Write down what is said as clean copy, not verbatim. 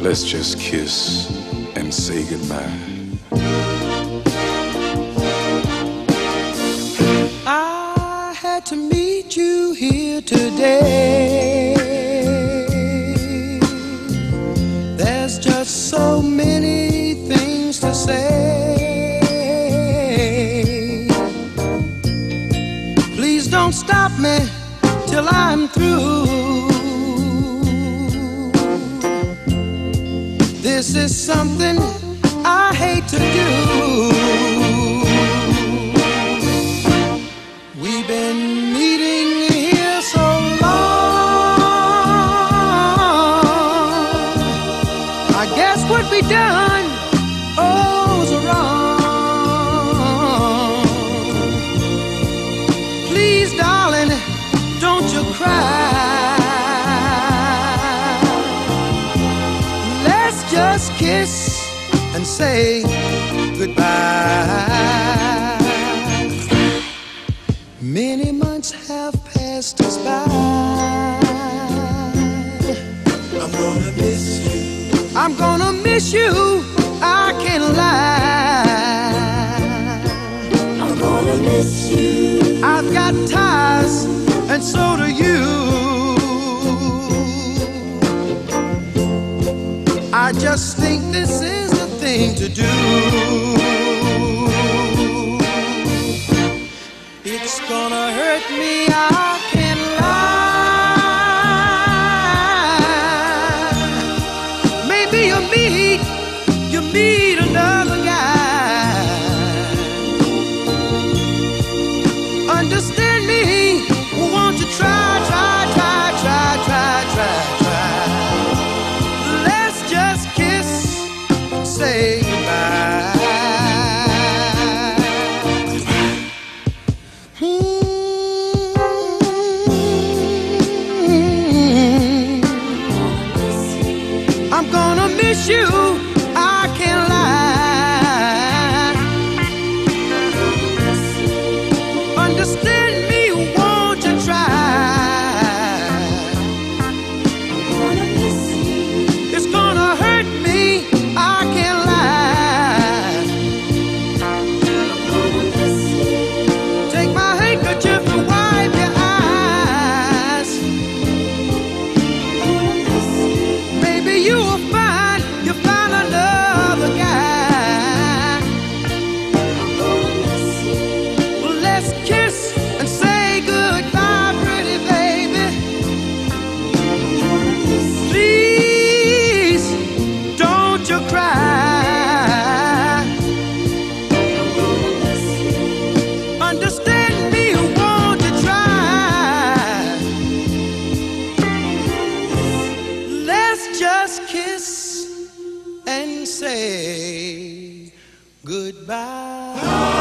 Let's just kiss and say goodbye. I had to meet you here today. There's just so many things to say. Please don't stop me till I'm through. This is something I hate to do. We've been meeting here so long. I guess what we done was wrong. Please, darling, don't you cry. Let's just kiss and say goodbye. Many months have passed us by. I'm gonna miss you. I'm gonna miss you. I can't lie. I'm gonna miss you. I've got ties, and so do you. I just think this is the thing to do. It's gonna hurt me, I can't lie. Maybe you meet another guy. Understand me, won't you try. Let's just kiss and say goodbye. I'm gonna miss you, I can't lie. Understand me, won't you try? It's gonna hurt me, I can't lie. Take my handkerchief and wipe your eyes. Maybe you'll find another guy. Well, let's kiss and say goodbye, pretty baby. Please, don't you cry. Understand me, won't you try? Let's just kiss and say goodbye.